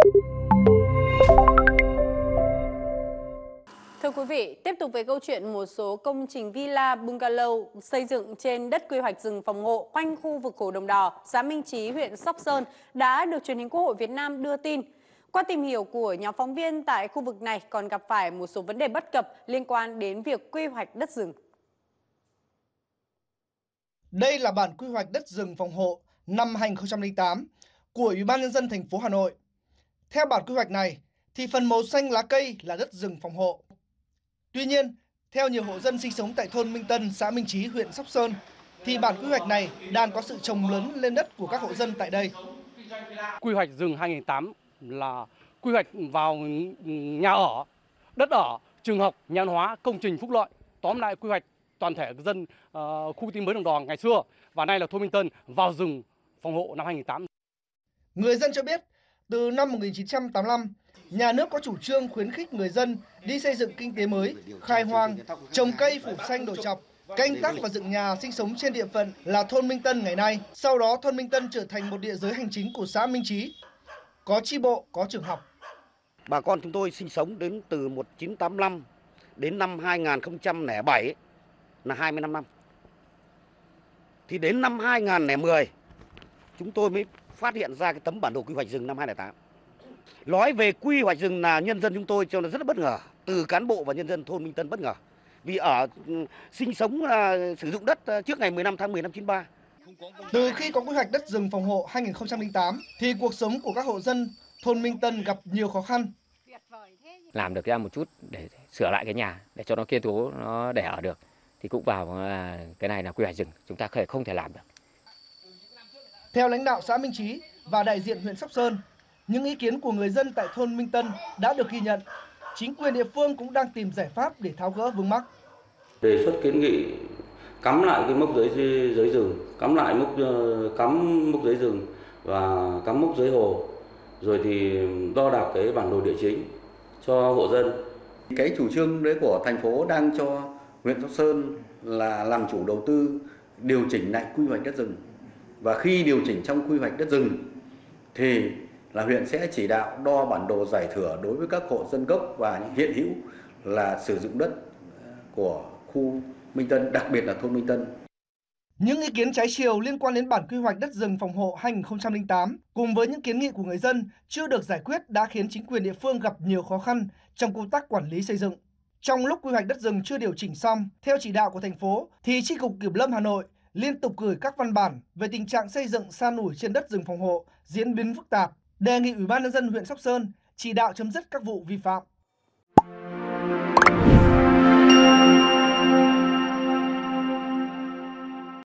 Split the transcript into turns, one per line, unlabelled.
Thưa quý vị, tiếp tục về câu chuyện một số công trình villa, bungalow xây dựng trên đất quy hoạch rừng phòng hộ quanh khu vực Hồ Đồng Đò, xã Minh Chí, huyện Sóc Sơn đã được Truyền hình Quốc hội Việt Nam đưa tin. Qua tìm hiểu của nhóm phóng viên tại khu vực này còn gặp phải một số vấn đề bất cập liên quan đến việc quy hoạch đất rừng.
Đây là bản quy hoạch đất rừng phòng hộ năm 2008 của Ủy ban Nhân dân thành phố Hà Nội. Theo bản quy hoạch này, thì phần màu xanh lá cây là đất rừng phòng hộ. Tuy nhiên, theo nhiều hộ dân sinh sống tại thôn Minh Tân, xã Minh Chí, huyện Sóc Sơn, thì bản quy hoạch này đang có sự trồng lớn lên đất của các hộ dân tại đây.
Quy hoạch rừng 2008 là quy hoạch vào nhà ở, đất ở, trường học, nhà văn hóa, công trình phúc lợi. Tóm lại quy hoạch toàn thể dân khu kinh tế mới Đồng Đò ngày xưa và nay là thôn Minh Tân vào rừng phòng hộ năm 2008.
Người dân cho biết, từ năm 1985, nhà nước có chủ trương khuyến khích người dân đi xây dựng kinh tế mới, khai hoang, trồng cây phủ xanh đồi chọc, canh tác và dựng nhà sinh sống trên địa phận là thôn Minh Tân ngày nay. Sau đó thôn Minh Tân trở thành một địa giới hành chính của xã Minh Chí, có chi bộ, có trường học.
Bà con chúng tôi sinh sống đến từ 1985 đến năm 2007 là 25 năm. Thì đến năm 2010 chúng tôi mới phát hiện ra cái tấm bản đồ quy hoạch rừng năm 2008. Nói về quy hoạch rừng là nhân dân chúng tôi cho nó rất là bất ngờ, từ cán bộ và nhân dân thôn Minh Tân bất ngờ. Vì sinh sống sử dụng đất trước ngày 15 tháng 10 năm 93.
Từ khi có quy hoạch đất rừng phòng hộ 2008 thì cuộc sống của các hộ dân thôn Minh Tân gặp nhiều khó khăn.
Làm được ra một chút để sửa lại cái nhà để cho nó kiên cố, nó để ở được thì cũng vào cái này là quy hoạch rừng, chúng ta không thể làm được.
Theo lãnh đạo xã Minh Chí và đại diện huyện Sóc Sơn, những ý kiến của người dân tại thôn Minh Tân đã được ghi nhận. Chính quyền địa phương cũng đang tìm giải pháp để tháo gỡ vướng mắc.
Đề xuất kiến nghị cắm lại cái mốc giới rừng, cắm lại mốc giới rừng và cắm mốc giới hồ, rồi thì đo đạc cái bản đồ địa chính cho hộ dân.
Cái chủ trương đấy của thành phố đang cho huyện Sóc Sơn là làm chủ đầu tư điều chỉnh lại quy hoạch đất rừng. Và khi điều chỉnh trong quy hoạch đất rừng thì là huyện sẽ chỉ đạo đo bản đồ giải thửa đối với các hộ dân gốc và hiện hữu là sử dụng đất của khu Minh Tân, đặc biệt là thôn Minh Tân.
Những ý kiến trái chiều liên quan đến bản quy hoạch đất rừng phòng hộ 2008 cùng với những kiến nghị của người dân chưa được giải quyết đã khiến chính quyền địa phương gặp nhiều khó khăn trong công tác quản lý xây dựng. Trong lúc quy hoạch đất rừng chưa điều chỉnh xong, theo chỉ đạo của thành phố, thì Chi cục Kiểm lâm Hà Nội liên tục gửi các văn bản về tình trạng xây dựng san ủi trên đất rừng phòng hộ diễn biến phức tạp, đề nghị Ủy ban Nhân dân huyện Sóc Sơn chỉ đạo chấm dứt các vụ vi phạm.